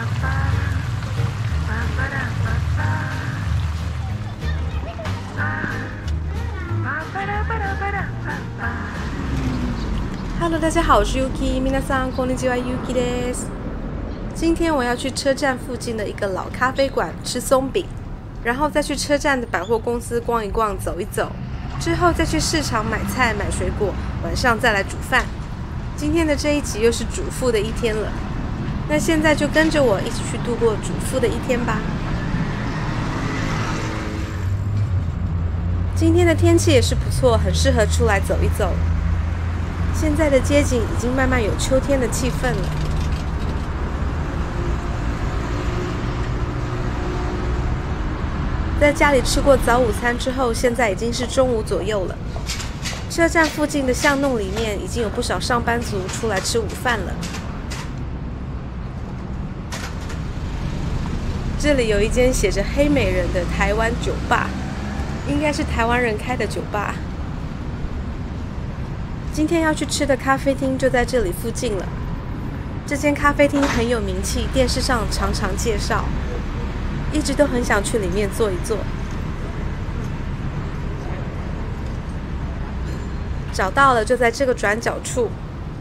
Hello， 大家好，我是 Yuki， 皆さんこんにちは，Yukiです。今天我要去车站附近的一个老咖啡馆吃松饼，然后再去车站的百货公司逛一逛、走一走，之后再去市场买菜、买水果，晚上再来煮饭。今天的这一集又是主妇的一天了，那现在就跟着我一起去度过主妇的一天吧。今天的天气也是不错，很适合出来走一走。现在的街景已经慢慢有秋天的气氛了。在家里吃过早午餐之后，现在已经是中午左右了。车站附近的巷弄里面已经有不少上班族出来吃午饭了。这里有一间写着黑美人的台湾酒吧，应该是台湾人开的酒吧。今天要去吃的咖啡厅就在这里附近了。这间咖啡厅很有名气，电视上常常介绍，一直都很想去里面坐一坐。找到了，就在这个转角处。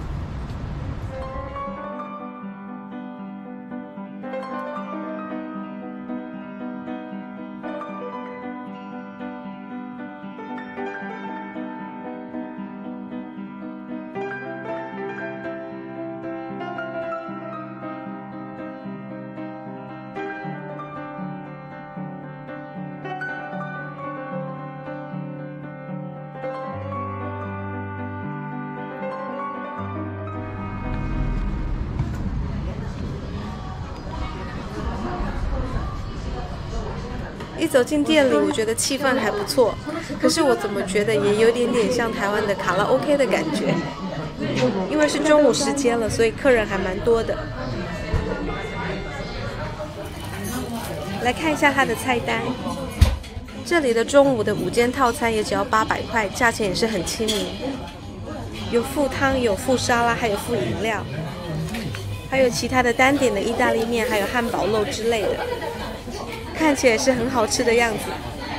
一走进店里，我觉得气氛还不错，可是我怎么觉得也有点像台湾的卡拉 OK 的感觉。因为是中午时间了，所以客人还蛮多的。来看一下它的菜单，这里的中午的5间套餐也只要800块，价钱也是很亲民。有附汤，有附沙拉，还有附饮料，还有其他的单点的意大利面，还有汉堡肉之类的。看起来是很好吃的样子。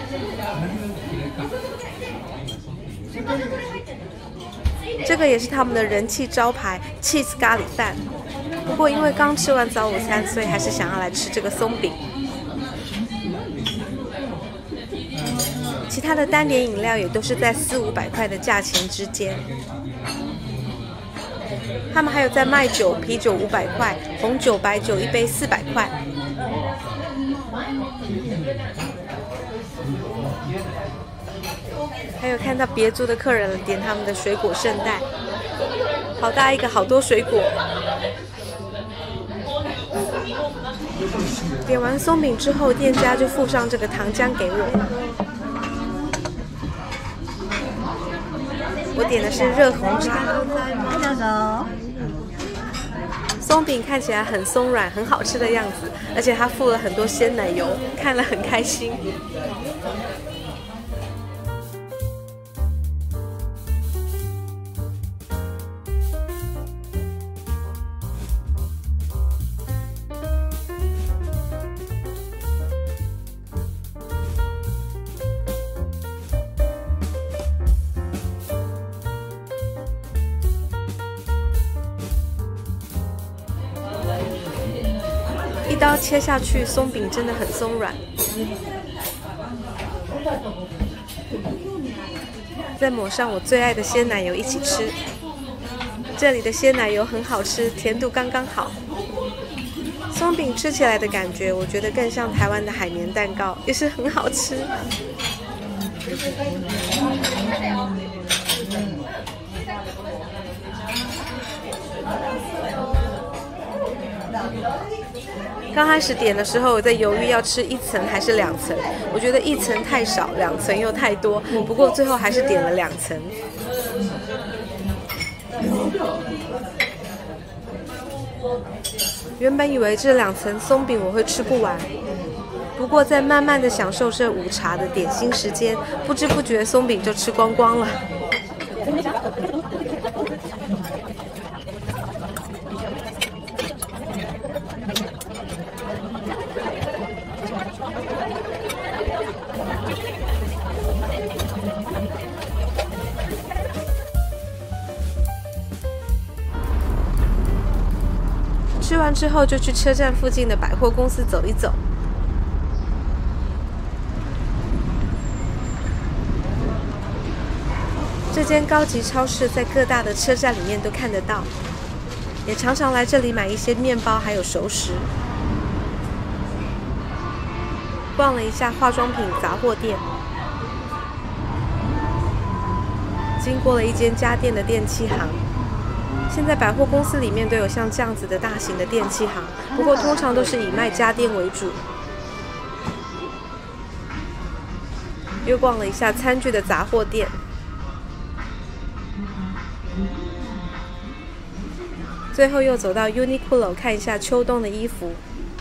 这个也是他们的人气招牌 cheese 咖喱饭。不过因为刚吃完早午餐，所以还是想要来吃这个松饼。其他的单点饮料也都是在400-500块的价钱之间。他们还有在卖酒，啤酒500块，红酒、白酒一杯400块。还有看到别桌的客人点他们的水果圣代，好大一个，好多水果。点完松饼之后，店家就附上这个糖浆给我。我点的是热红茶。松饼看起来很松软，很好吃的样子，而且它附了很多鲜奶油，看了很开心。一刀切下去，松饼真的很松软。再抹上我最爱的鲜奶油一起吃。这里的鲜奶油很好吃，甜度刚刚好。松饼吃起来的感觉，我觉得更像台湾的海绵蛋糕，也是很好吃。刚开始点的时候，我在犹豫要吃1层还是2层，我觉得1层太少，2层又太多，不过最后还是点了2层。原本以为这2层松饼我会吃不完，不过在慢慢的享受这午茶的点心时间，不知不觉松饼就吃光光了。 之后，就去车站附近的百货公司走一走。这间高级超市在各大的车站里面都看得到，也常常来这里买一些面包还有熟食。逛了一下化妆品杂货店，经过了一间家电的电器行。现在百货公司里面都有像这样子的大型的电器行，不过通常都是以卖家电为主。又逛了一下餐具的杂货店。最后又走到 Uniqlo 看一下秋冬的衣服。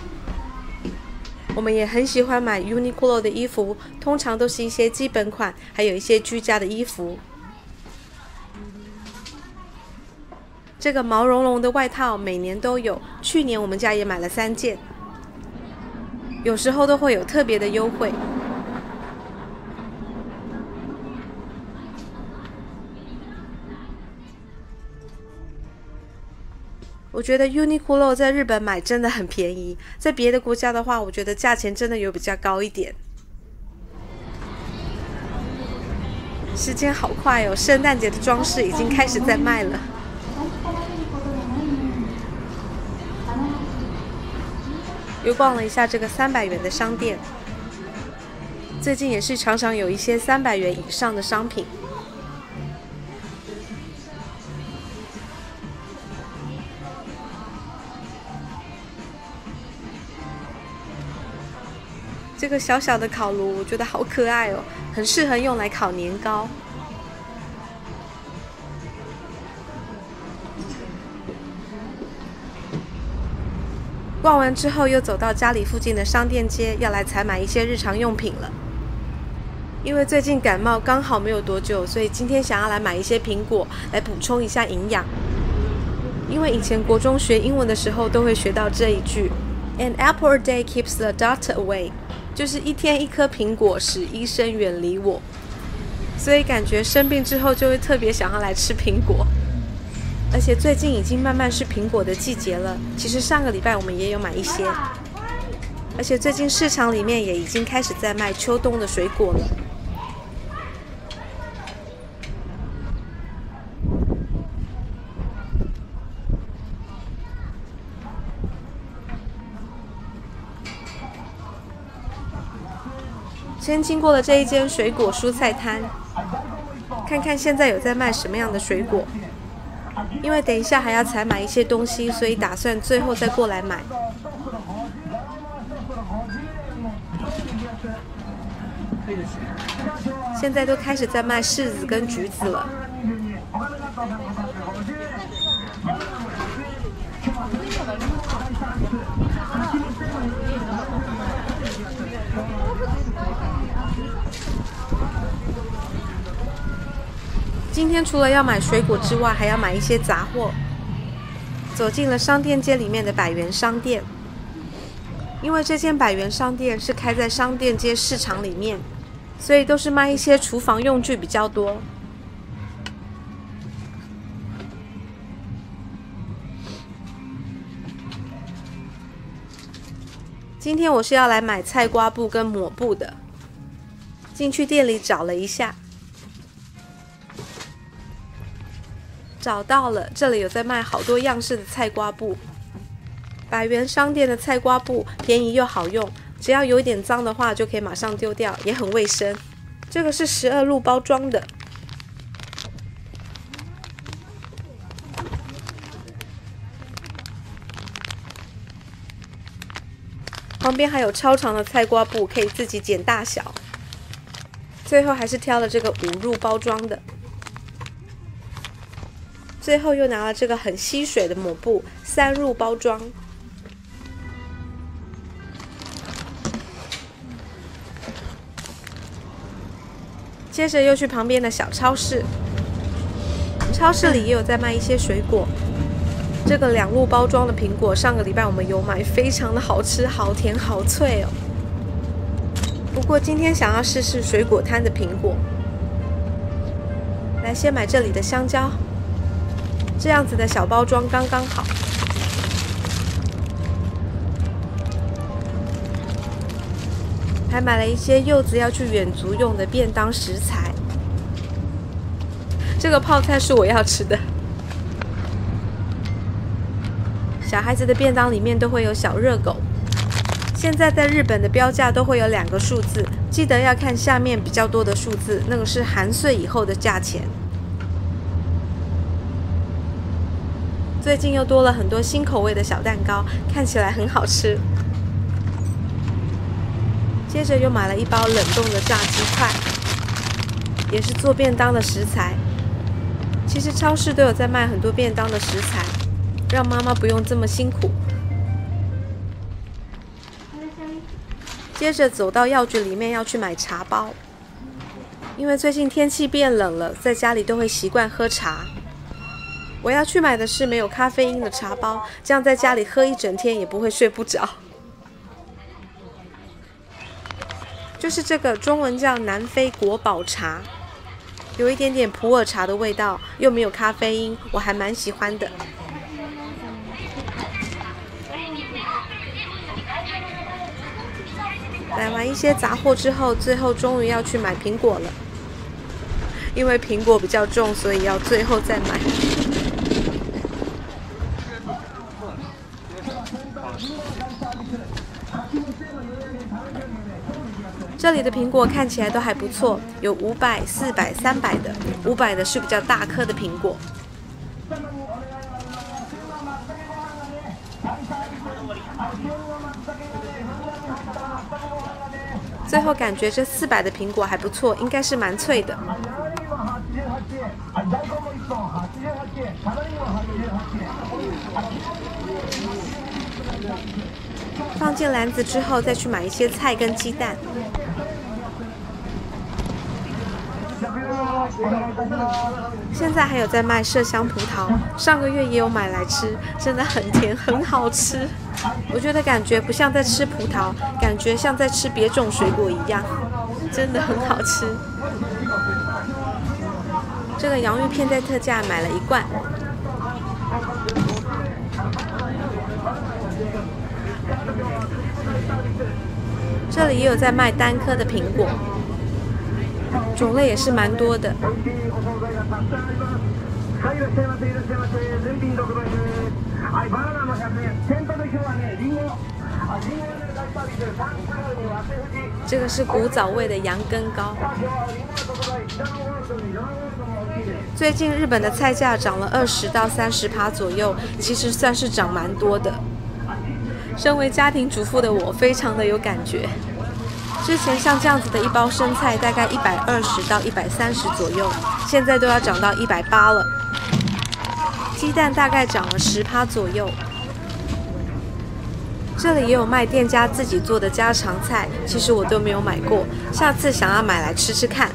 我们也很喜欢买 Uniqlo 的衣服，通常都是一些基本款，还有一些居家的衣服。这个毛茸茸的外套每年都有，去年我们家也买了3件，有时候都会有特别的优惠。我觉得 Uniqlo 在日本买真的很便宜，在别的国家的话，我觉得价钱真的有比较高一点。时间好快哦，圣诞节的装饰已经开始在卖了。又逛了一下这个300元的商店，最近也是常常有一些300元以上的商品。这个小小的烤炉，我觉得好可爱哦，很适合用来烤年糕。逛完之后，又走到家里附近的商店街，要来采买一些日常用品了。因为最近感冒刚好没有多久，所以今天想要来买一些苹果来补充一下营养。因为以前国中学英文的时候都会学到这一句 "An apple a day keeps the doctor away"， 就是一天一颗苹果使医生远离我。所以感觉生病之后就会特别想要来吃苹果。而且最近已经慢慢是苹果的季节了，其实上个礼拜我们也有买一些。而且最近市场里面也已经开始在卖秋冬的水果了。先经过了这一间水果蔬菜摊，看看现在有在卖什么样的水果。因为等一下还要采买一些东西，所以打算最后再过来买。现在都开始在卖柿子跟橘子了。今天除了要买水果之外，还要买一些杂货。走进了商店街里面的百元商店，因为这间百元商店是开在商店街市场里面，所以都是卖一些厨房用具比较多。今天我是要来买菜瓜布跟抹布的，进去店里找了一下。找到了，这里有在卖好多样式的菜瓜布。百元商店的菜瓜布便宜又好用，只要有一点脏的话就可以马上丢掉，也很卫生。这个是12路包装的。旁边还有超长的菜瓜布，可以自己剪大小。最后还是挑了这个5入包装的。最后又拿了这个很吸水的抹布，3入包装。接着又去旁边的小超市，超市里也有在卖一些水果。这个2入包装的苹果，上个礼拜我们有买，非常的好吃，好甜好脆哦。不过今天想要试试水果摊的苹果，来先买这里的香蕉。这样子的小包装刚刚好。 还买了一些柚子要去远足用的便当食材。这个泡菜是我要吃的。小孩子的便当里面都会有小热狗。现在在日本的标价都会有2个数字，记得要看下面比较多的数字，那个是含税以后的价钱。最近又多了很多新口味的小蛋糕，看起来很好吃。接着又买了1包冷冻的炸鸡块，也是做便当的食材。其实超市都有在卖很多便当的食材，让妈妈不用这么辛苦。接着走到药局里面要去买茶包，因为最近天气变冷了，在家里都会习惯喝茶。我要去买的是没有咖啡因的茶包，这样在家里喝一整天也不会睡不着。就是这个，中文叫南非国宝茶，有一点点普洱茶的味道，又没有咖啡因，我还蛮喜欢的。买完一些杂货之后，最后终于要去买苹果了。因为苹果比较重，所以要最后再买。这里的苹果看起来都还不错，有500、400、300的，500的是比较大颗的苹果。最后感觉这400的苹果还不错，应该是蛮脆的。放进篮子之后，再去买一些菜跟鸡蛋。现在还有在卖麝香葡萄，上个月也有买来吃，真的很甜，很好吃。我觉得感觉不像在吃葡萄，感觉像在吃别种水果一样，真的很好吃。这个洋芋片在特价买了1罐。这里也有在卖单颗的苹果，种类也是蛮多的。这个是古早味的羊羹糕。最近日本的菜价涨了20%到30%左右，其实算是涨蛮多的。身为家庭主妇的我，非常的有感觉。之前像这样子的1包生菜大概120到130左右，现在都要涨到180了。鸡蛋大概涨了10%左右。这里也有卖店家自己做的家常菜，其实我都没有买过，下次想要买来吃吃看。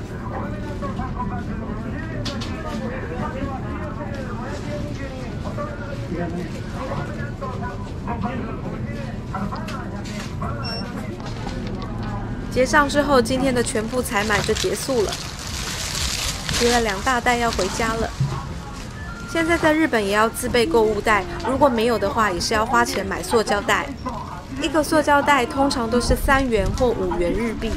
结账之后，今天的全部采买就结束了，提了2大袋要回家了。现在在日本也要自备购物袋，如果没有的话，也是要花钱买塑胶袋。一个塑胶袋通常都是3元或5元日币。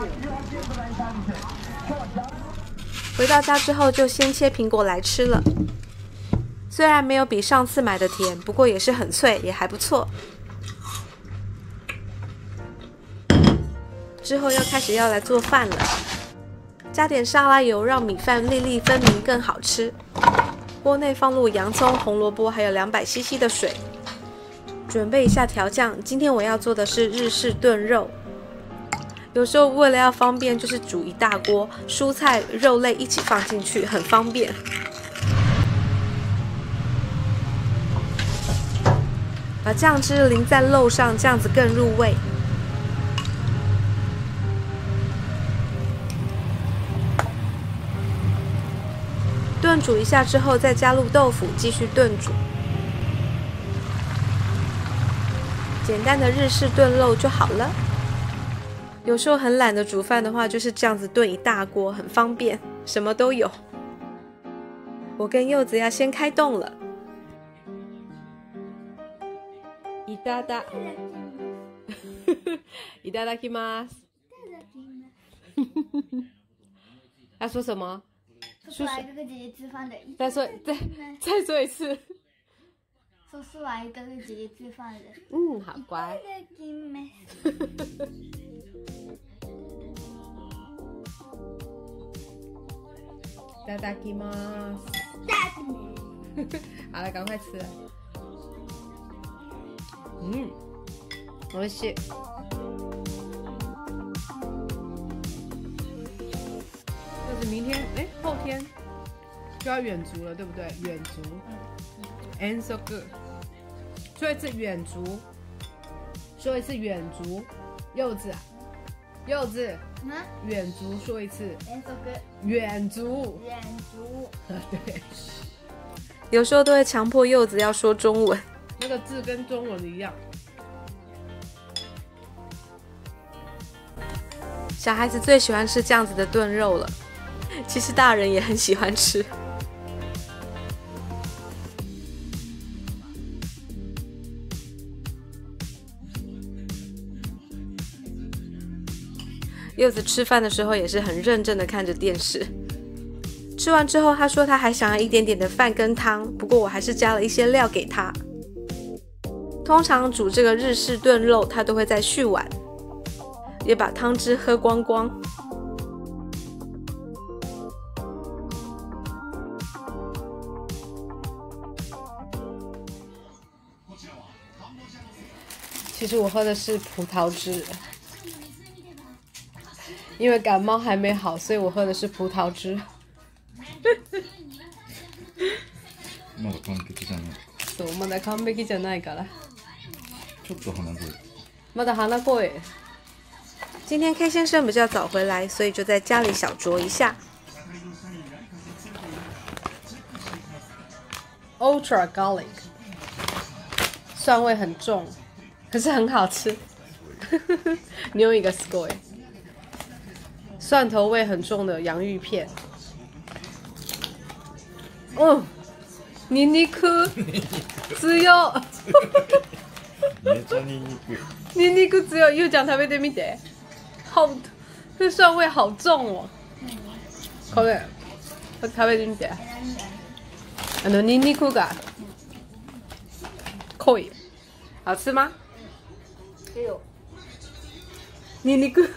回到家之后就先切苹果来吃了，虽然没有比上次买的甜，不过也是很脆，也还不错。之后要开始要来做饭了，加点沙拉油，让米饭粒粒分明更好吃。锅内放入洋葱、红萝卜，还有200cc 的水。准备一下调酱，今天我要做的是日式炖肉。有时候为了要方便，就是煮一大锅，蔬菜、肉类一起放进去，很方便。把酱汁淋在肉上，这样子更入味。炖煮一下之后，再加入豆腐，继续炖煮。简单的日式炖肉就好了。有时候很懒得煮饭的话，就是这样子炖一大锅，很方便，什么都有。我跟柚子要先开动了。いただきます。 他说什么？ 叔叔来哥哥姐姐吃饭的。 再说一次。 叔叔来哥哥姐姐吃饭的。 嗯，好乖。いただきます。好了，赶快吃。嗯，美味しい。就是明天，后天就要远足了，对不对？远足。And so good。说一次远足，说一次远足。柚子，柚子。远足说一次。 And so good。 远足。 远足。 对。 有时候都会强迫柚子要说中文， 那个字跟中文一样。 小孩子最喜欢吃这样子的炖肉了，其实大人也很喜欢吃。柚子吃饭的时候也是很认真的看着电视。吃完之后，他说他还想要一点点的饭跟汤，不过我还是加了一些料给他。通常煮这个日式炖肉，他都会再续碗，也把汤汁喝光光。 其实我喝的是葡萄汁，因为感冒还没好，所以我喝的是葡萄汁。 まだ完璧じゃない。 そう、まだ完璧じゃないから。 ちょっと鼻声。 まだ鼻声。 今天 K 先生比较早回来，所以就在家里小酌一下。 Ultra garlic， 蒜味很重，可是很好吃。你用一个 score， 蒜头味很重的洋芋片。ニンニク強。 めちゃニンニク。 ニンニク強い。ゆうちゃん食べてみて。好，这蒜味好重哦。これ食べてみて。ニンニクが濃い。好吃吗？ニンニク。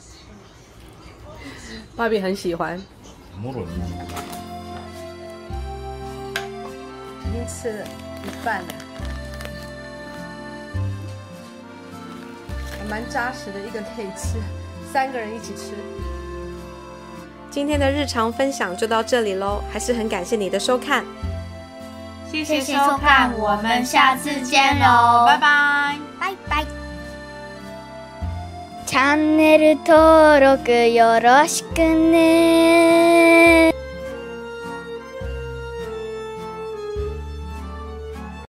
芭比很喜欢。 もろニンニク。 已经吃了一半了，还蛮扎实的，一个可以吃，3个人一起吃。 今天的日常分享就到这里咯，还是很感谢你的收看， 谢谢收看，我们下次见喽， 拜拜， 拜拜。チャンネル登録よろしくね。